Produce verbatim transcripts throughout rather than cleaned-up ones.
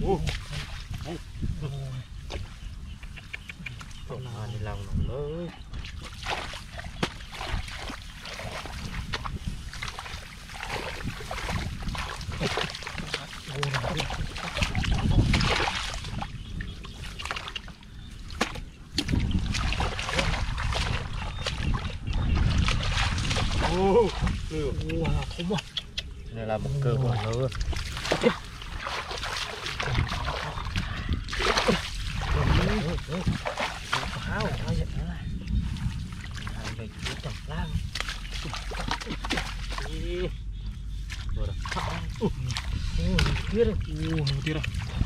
Ủa. Còn mà đi lòng nó mới. Ô, wow, không à. Này là một cơ của nó. Hao, hao vậy nữa. Anh bị chết chẳng lang. Rồi đó. Ô, kia đây. Ô, kia đây.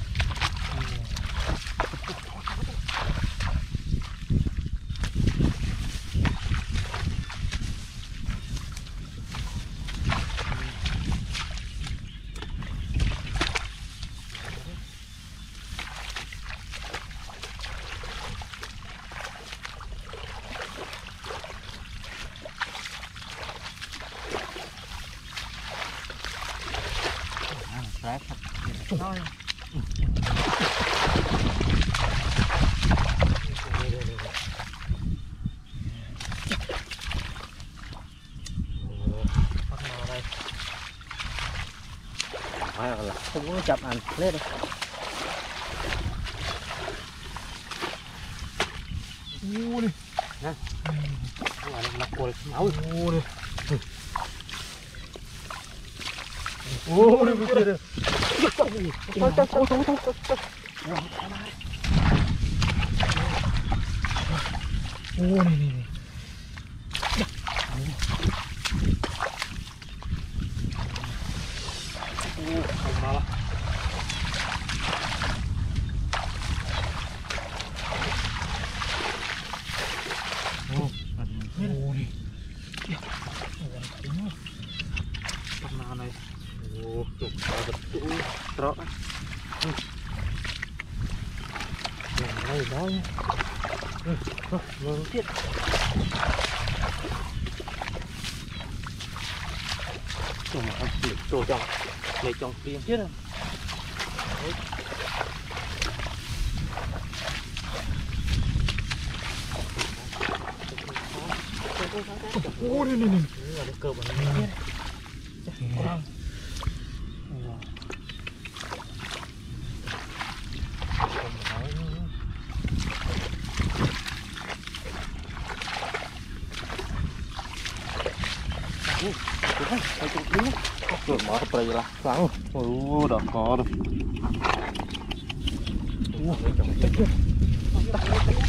Đấy, thôi. Phải là không có chập anh lên đâu. Ô đi. Nè. Cái này nó cua máu. Ô đi. Ô đi kia đi. Thôi thôi thôi thôi thôi thôi. Ô này này. Ô, không mà. Ô, ô đi. Con nào này. Ô, trục vào vật tụ rõ. Làm đây đó nhé. Ừ, thôi, ngồi tiếp. Chồng mà ăn xỉu trổ chồng. Lấy chồng tiền chết không? Đấy. Ô này này này. Là cái cơ bản này. Wow. Rồi mở cái là sáng. Ôi đã có rồi. Ủa,